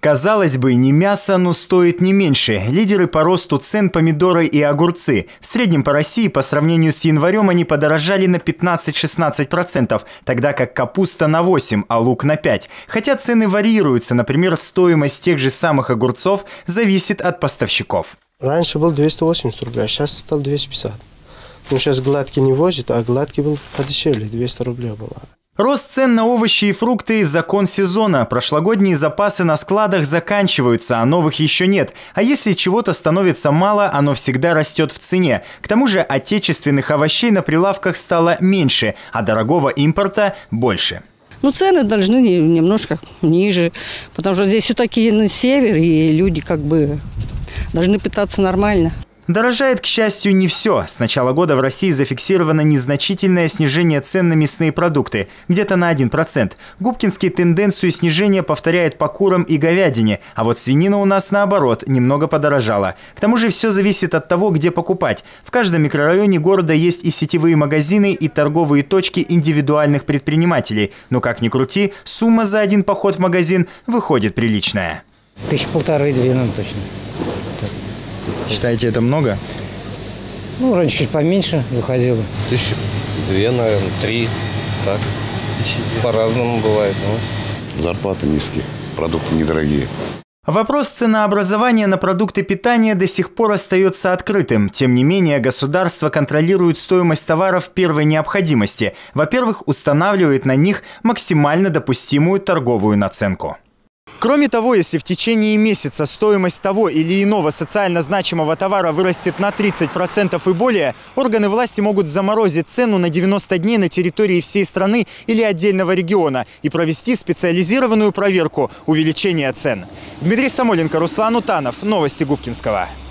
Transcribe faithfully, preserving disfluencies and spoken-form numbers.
Казалось бы, не мясо, но стоит не меньше. Лидеры по росту цен – помидоры и огурцы. В среднем по России по сравнению с январем они подорожали на пятнадцать-шестнадцать процентов, тогда как капуста на восемь процентов, а лук на пять процентов. Хотя цены варьируются, например, стоимость тех же самых огурцов зависит от поставщиков. Раньше был двести восемьдесят рублей, а сейчас стал двести пятьдесят. Ну, сейчас гладкий не возит, а гладкий был подешевле, двести рублей было. Рост цен на овощи и фрукты – закон сезона. Прошлогодние запасы на складах заканчиваются, а новых еще нет. А если чего-то становится мало, оно всегда растет в цене. К тому же отечественных овощей на прилавках стало меньше, а дорогого импорта – больше. Ну, цены должны немножко ниже, потому что здесь все-таки на север, и люди как бы должны питаться нормально. Дорожает, к счастью, не все. С начала года в России зафиксировано незначительное снижение цен на мясные продукты, где-то на один процент. Губкинский тенденцию снижения повторяет по курам и говядине, а вот свинина у нас, наоборот, немного подорожала. К тому же все зависит от того, где покупать. В каждом микрорайоне города есть и сетевые магазины, и торговые точки индивидуальных предпринимателей. Но как ни крути, сумма за один поход в магазин выходит приличная. Тысяч полторы-две, нам точно. Считаете, это много? Ну, раньше чуть поменьше выходило. Тысячи две, наверное, три. Так. По-разному бывает. Но... Зарплаты низкие, продукты недорогие. Вопрос ценообразования на продукты питания до сих пор остается открытым. Тем не менее, государство контролирует стоимость товаров первой необходимости. Во-первых, устанавливает на них максимально допустимую торговую наценку. Кроме того, если в течение месяца стоимость того или иного социально значимого товара вырастет на тридцать процентов и более, органы власти могут заморозить цену на девяносто дней на территории всей страны или отдельного региона и провести специализированную проверку увеличения цен. Дмитрий Самойленко, Руслан Утанов. Новости Губкинского.